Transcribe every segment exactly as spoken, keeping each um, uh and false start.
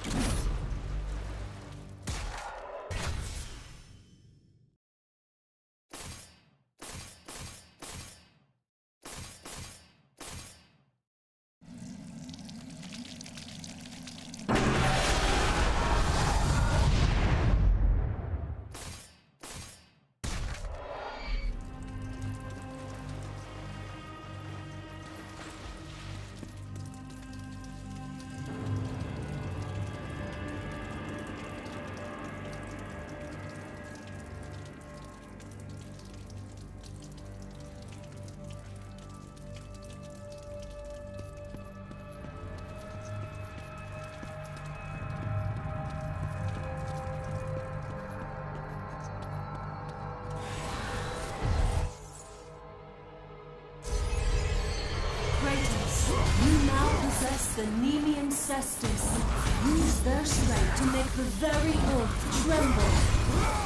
The Nemean Cestus use their strength to make the very earth tremble.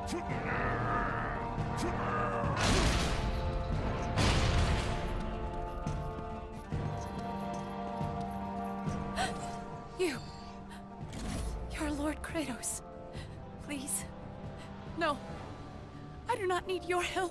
You. You're Lord Kratos. Please. No. I do not need your help.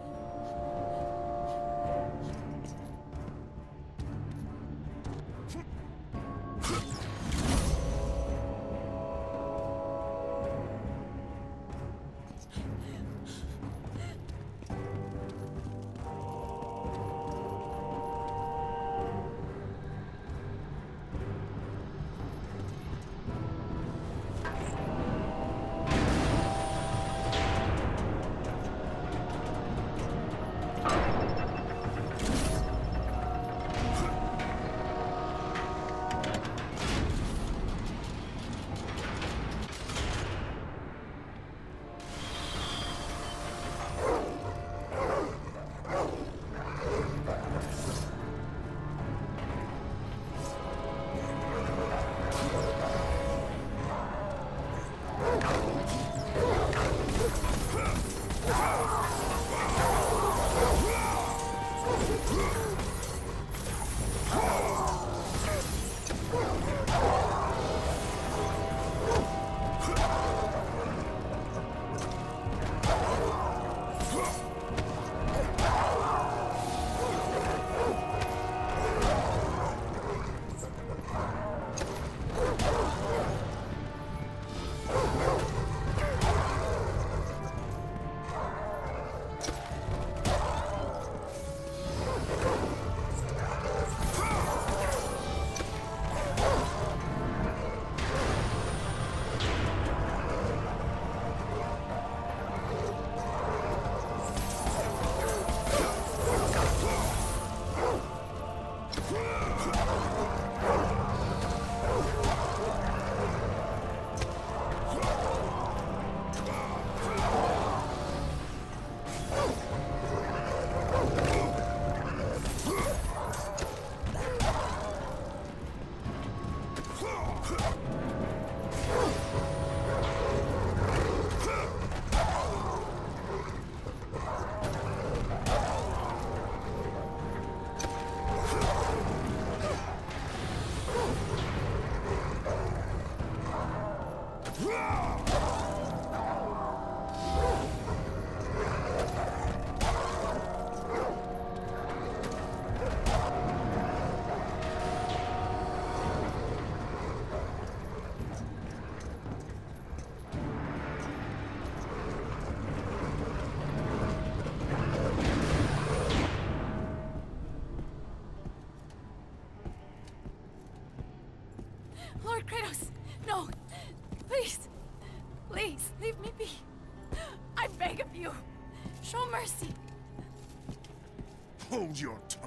Lord Kratos, no! Please! Please, leave me be! I beg of you! Show mercy! Hold your tongue.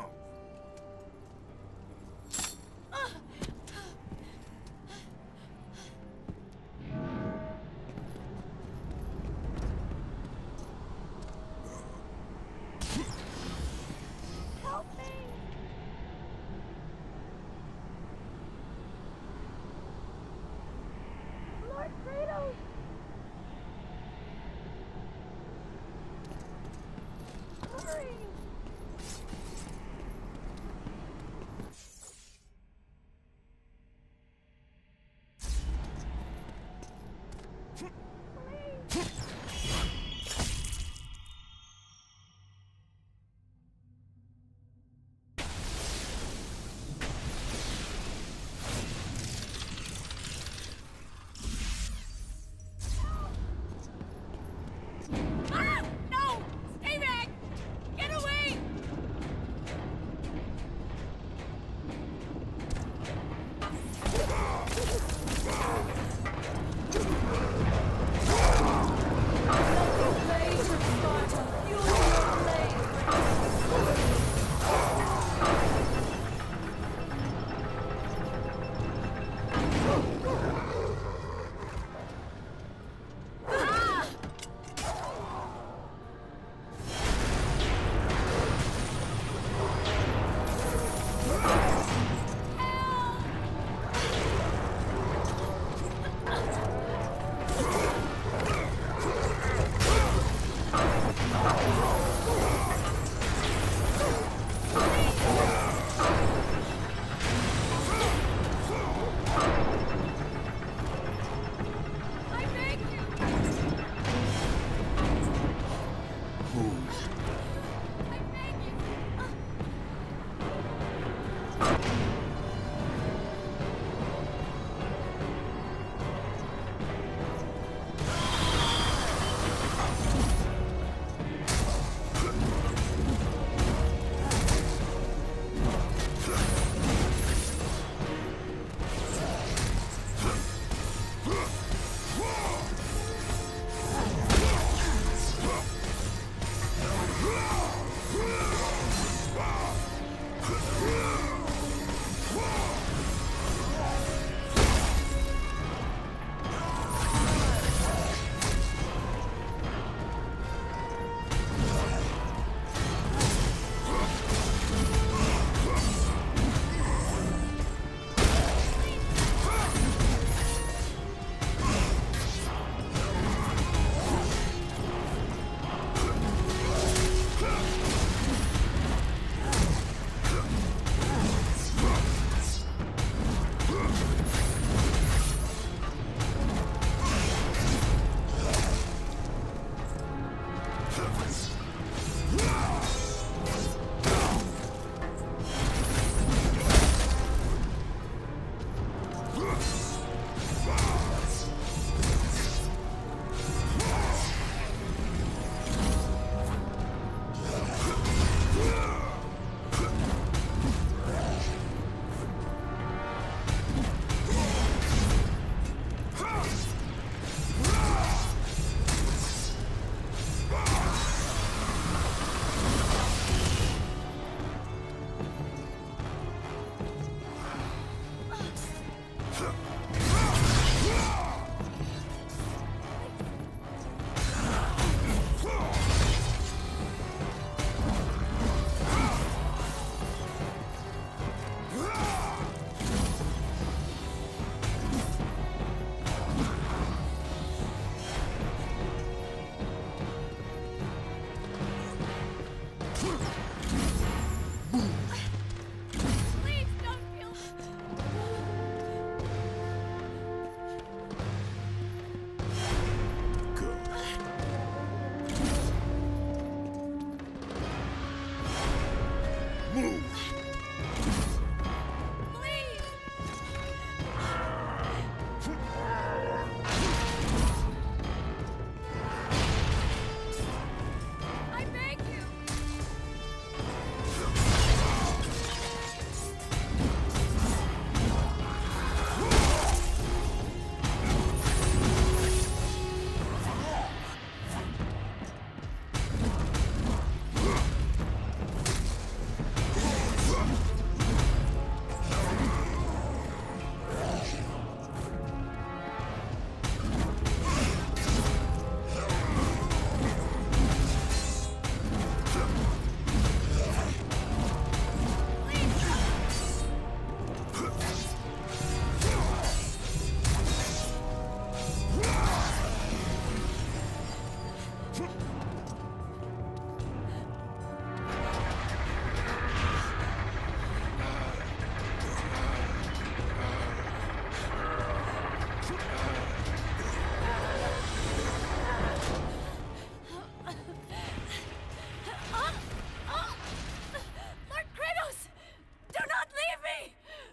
Lord Kratos! Do not leave me!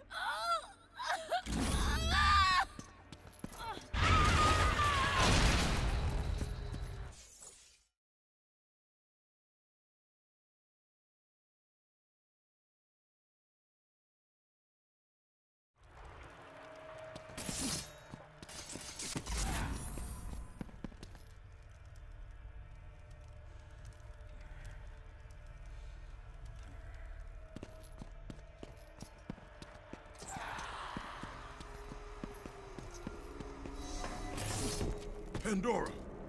Pandora!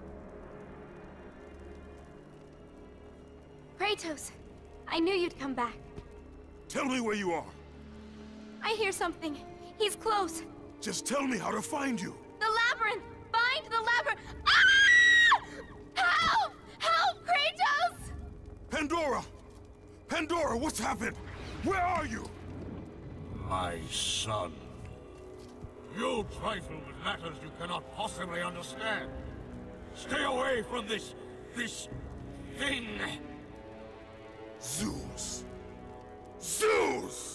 Kratos, I knew you'd come back. Tell me where you are. I hear something. He's close. Just tell me how to find you. The labyrinth! Find the labyrinth! Ah! Help! Help, Kratos! Pandora! Pandora, what's happened? Where are you? My son. You trifle with matters you cannot possibly understand. Stay away from this... this... thing. Zeus! Zeus!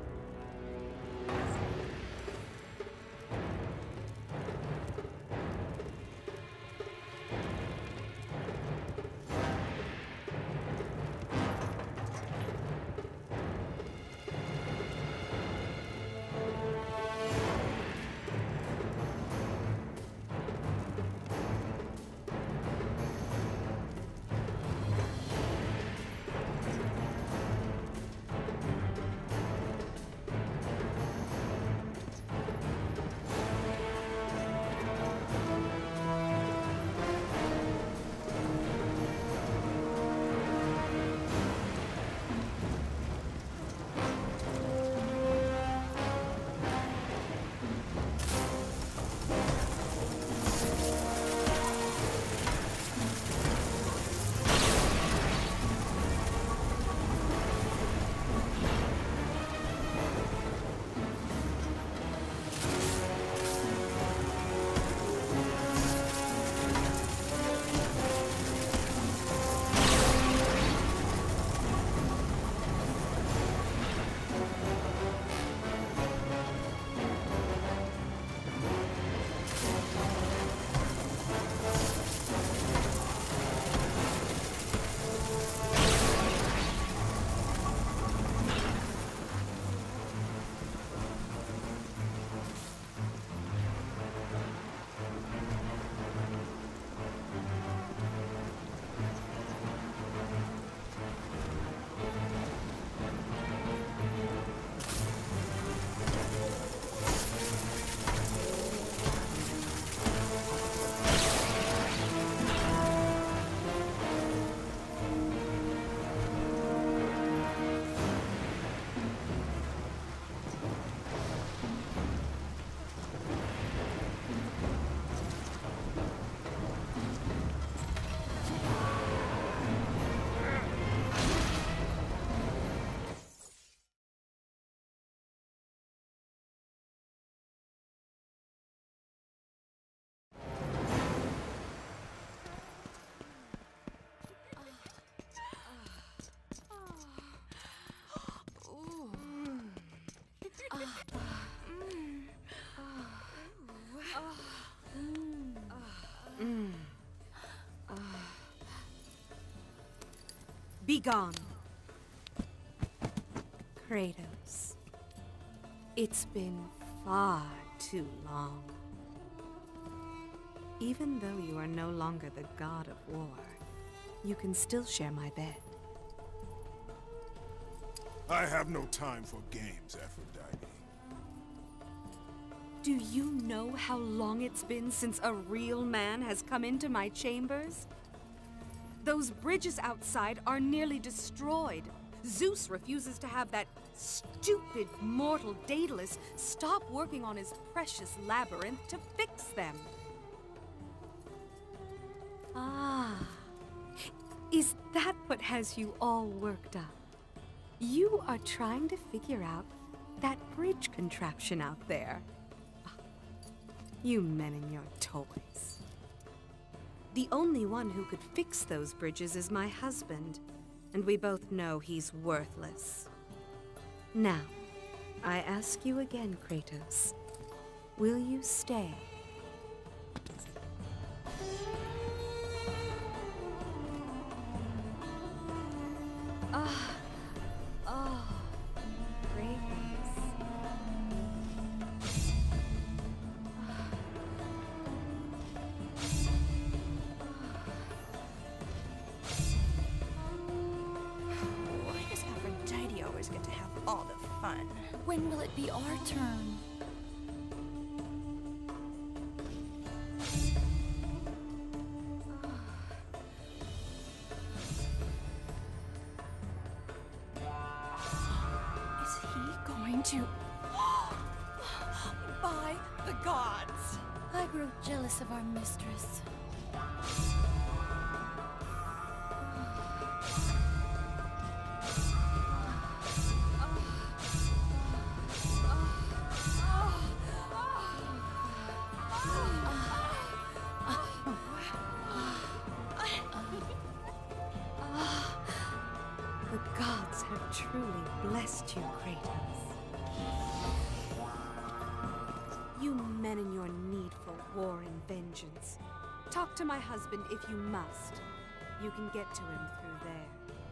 Begone. Kratos. It's been far too long. Even though you are no longer the god of war, you can still share my bed. I have no time for games, Aphrodite. Do you know how long it's been since a real man has come into my chambers? Those bridges outside are nearly destroyed. Zeus refuses to have that stupid mortal Daedalus stop working on his precious labyrinth to fix them. Ah, Is that what has you all worked up? You are trying to figure out that bridge contraption out there. You men and your toys. The only one who could fix those bridges is my husband, and we both know he's worthless. Now, I ask you again, Kratos. Will you stay? Ah, oh, Kratos. Why does Aphrodite always get to have all the fun? When will it be our turn? Is he going to... by the gods? I grow jealous of our mistress. The gods have truly blessed you, Kratos. You men and your need for war and vengeance. Talk to my husband if you must. You can get to him through there.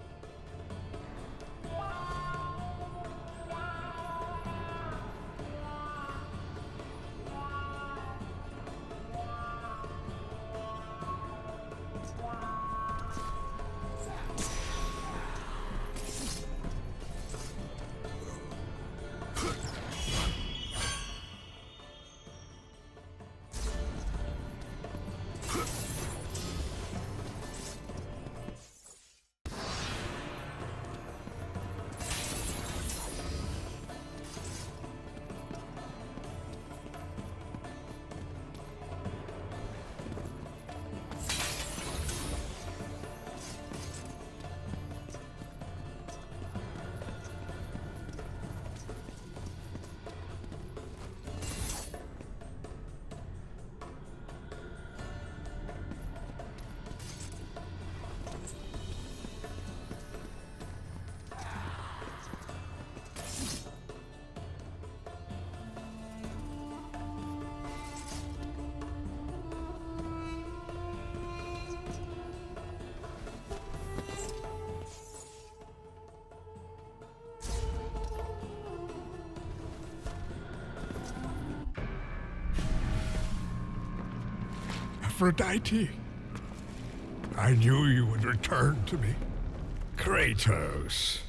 Aphrodite, I knew you would return to me. Kratos.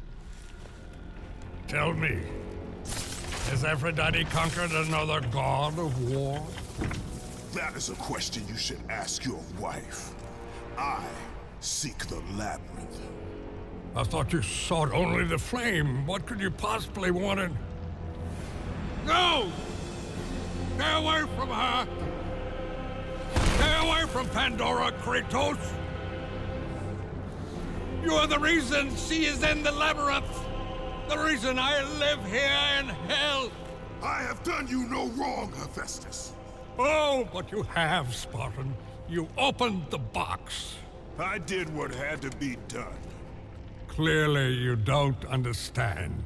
Tell me, has Aphrodite conquered another god of war? That is a question you should ask your wife. I seek the labyrinth. I thought you sought only the flame. What could you possibly want in... No! Stay away from her! Stay away from Pandora, Kratos! You are the reason she is in the labyrinth! The reason I live here in hell! I have done you no wrong, Hephaestus. Oh, but you have, Spartan. You opened the box. I did what had to be done. Clearly, you don't understand.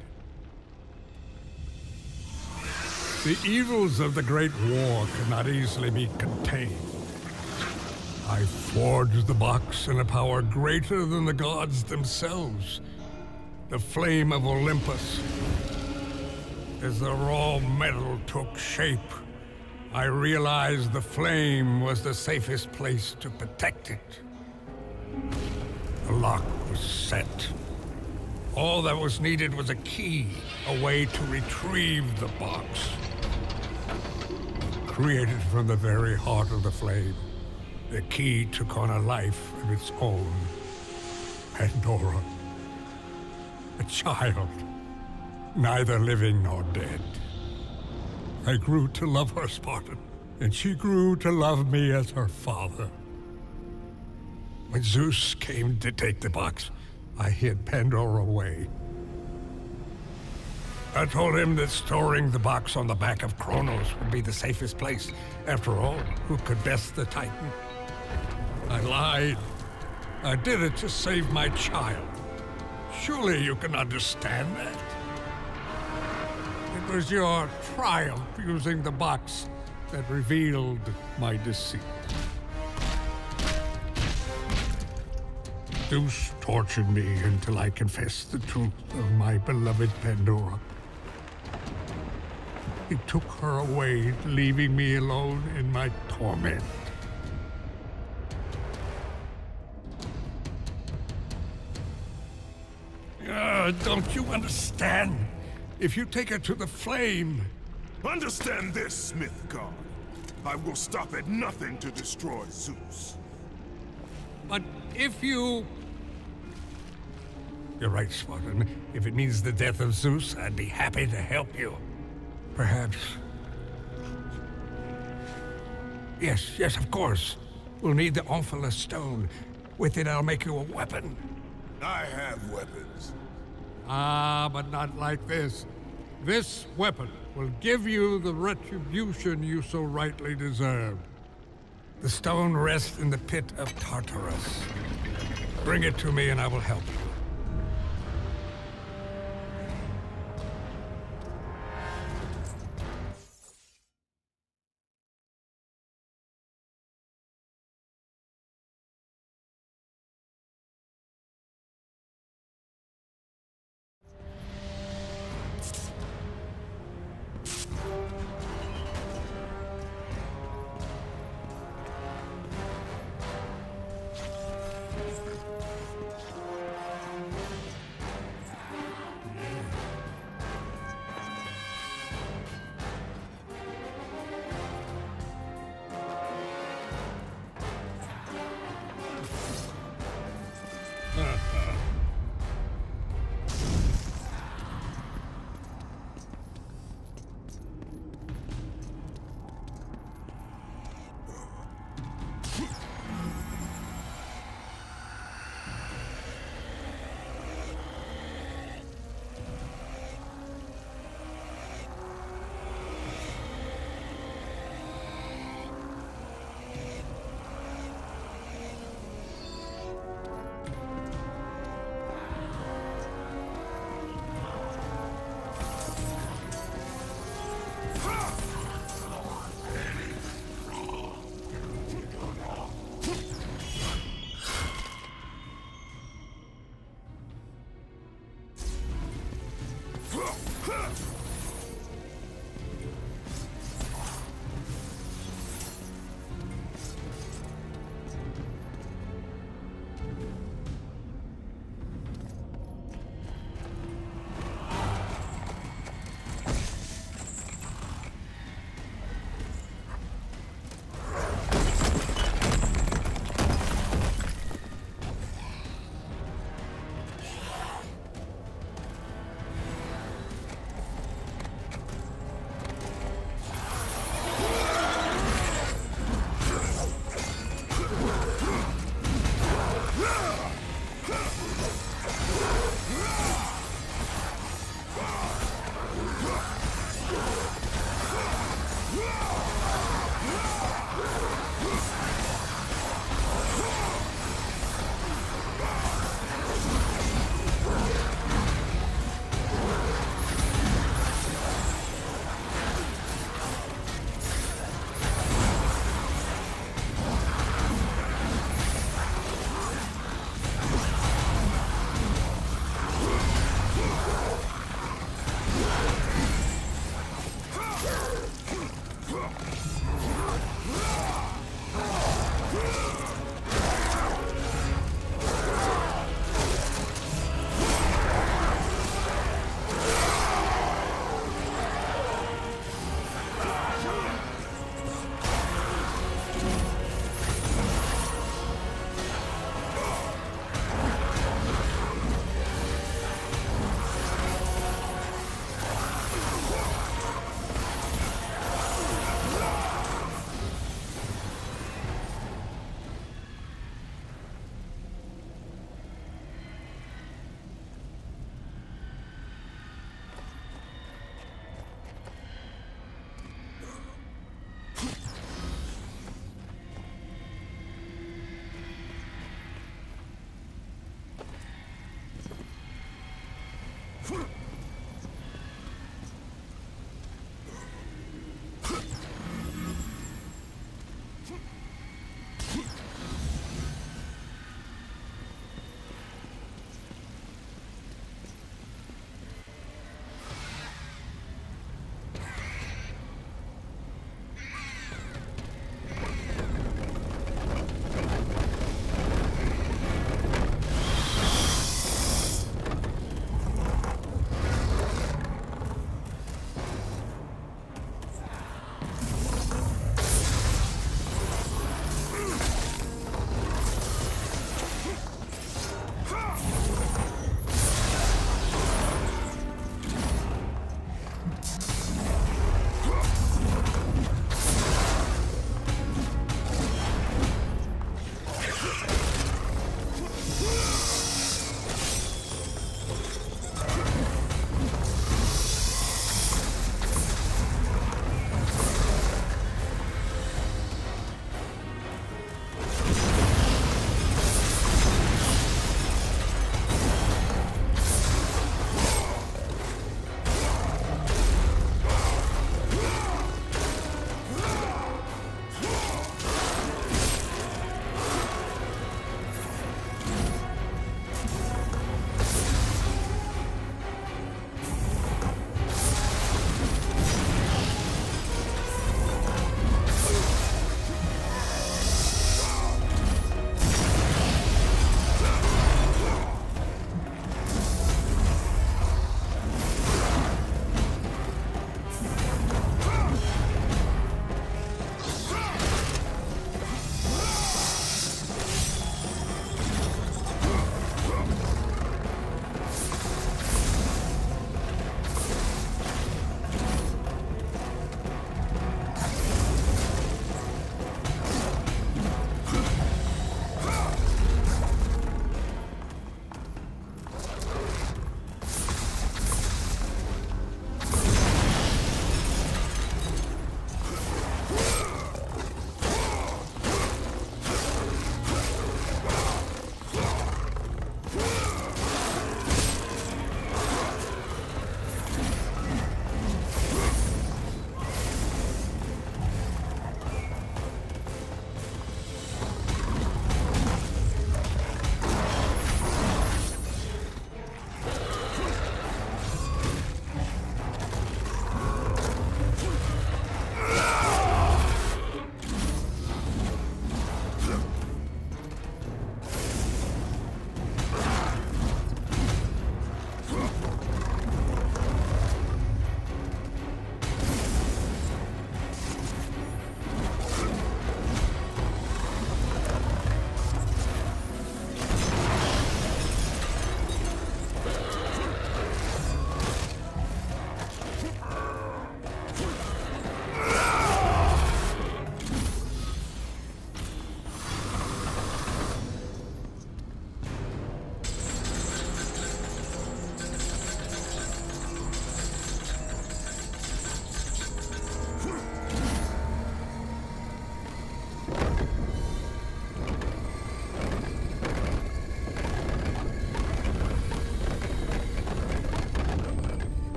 The evils of the Great War cannot easily be contained. I forged the box in a power greater than the gods themselves. The flame of Olympus. As the raw metal took shape, I realized the flame was the safest place to protect it. The lock was set. All that was needed was a key, a way to retrieve the box. Created from the very heart of the flame, the key took on a life of its own. Pandora. A child, neither living nor dead. I grew to love her, Spartan, and she grew to love me as her father. When Zeus came to take the box, I hid Pandora away. I told him that storing the box on the back of Cronos would be the safest place. After all, who could best the Titan? I lied. I did it to save my child. Surely you can understand that. It was your triumph using the box that revealed my deceit. Zeus tortured me until I confessed the truth of my beloved Pandora. He took her away, leaving me alone in my torment. Uh, don't you understand? If you take her to the flame... Understand this, Smith God. I will stop at nothing to destroy Zeus. But if you... You're right, Spartan. If it means the death of Zeus, I'd be happy to help you. Perhaps... Yes, yes, of course. We'll need the Omphalos stone. With it, I'll make you a weapon. I have weapons. Ah, but not like this. This weapon will give you the retribution you so rightly deserve. The stone rests in the pit of Tartarus. Bring it to me and I will help you.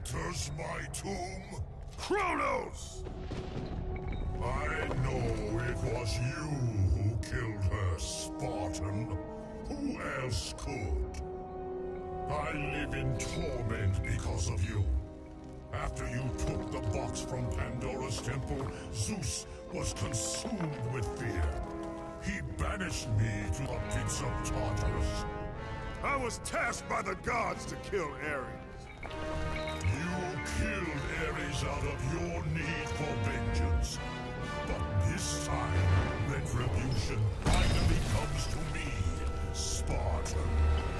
enters my tomb? Cronos! I know it was you who killed her, Spartan. Who else could? I live in torment because of you. After you took the box from Pandora's temple, Zeus was consumed with fear. He banished me to the pits of Tartarus. I was tasked by the gods to kill Ares. You killed Ares out of your need for vengeance. But this time, retribution finally comes to me, Spartan.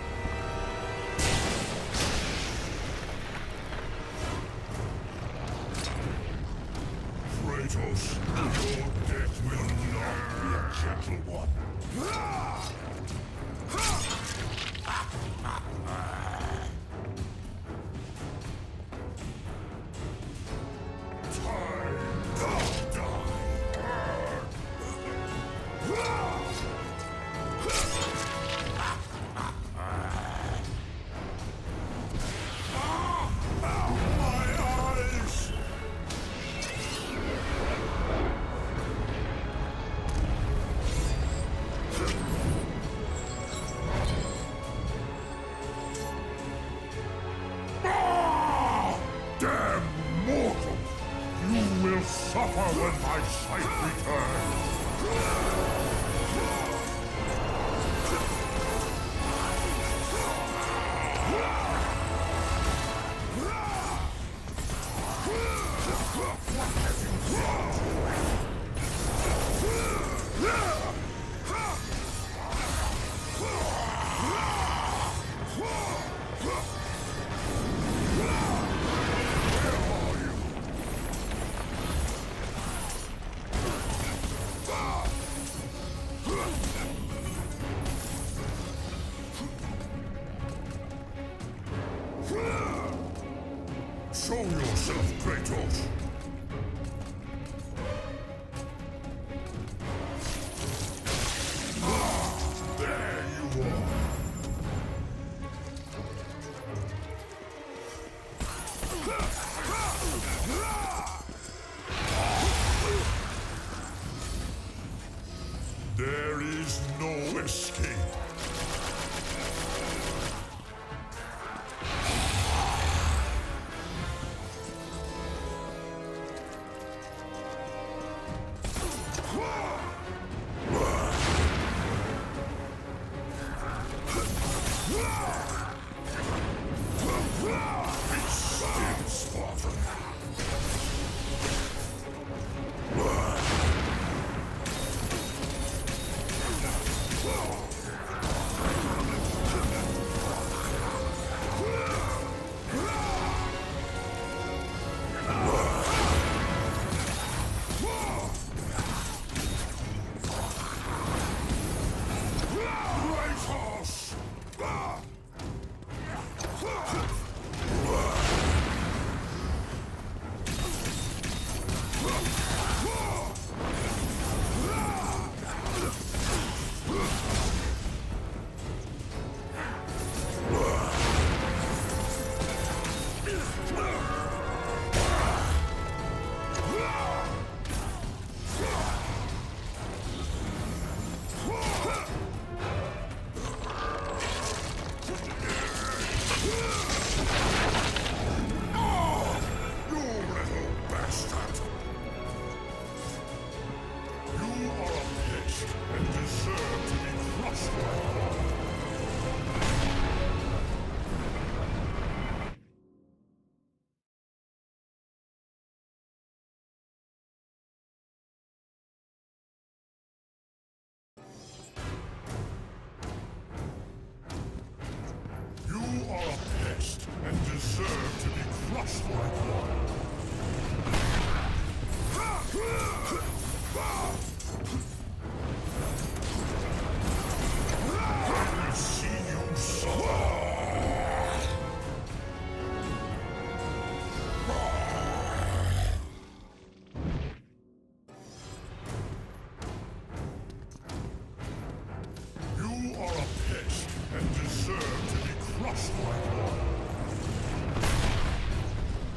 Kratos, your death will not be a gentle one. Suffer when my sight returns! Show yourself, Kratos! Ah, there you are! There is no escape. And deserve to be crushed like one. I will see you suffer. You are a pest and deserve to be crushed like one.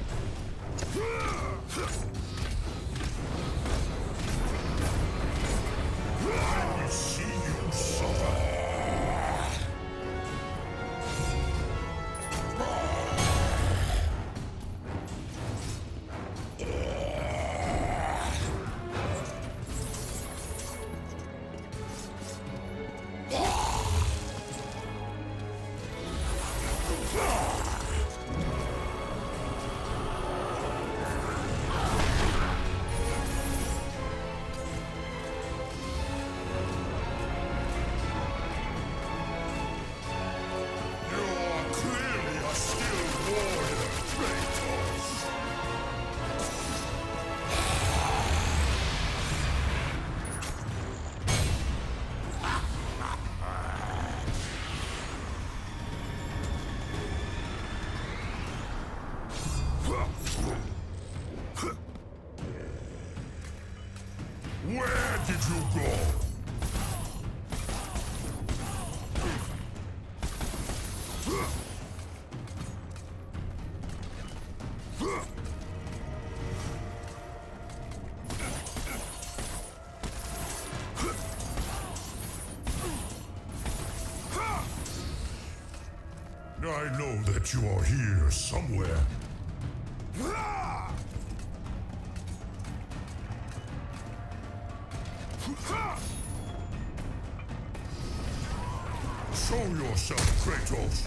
did you go? I know that you are here somewhere. Show yourself, Kratos!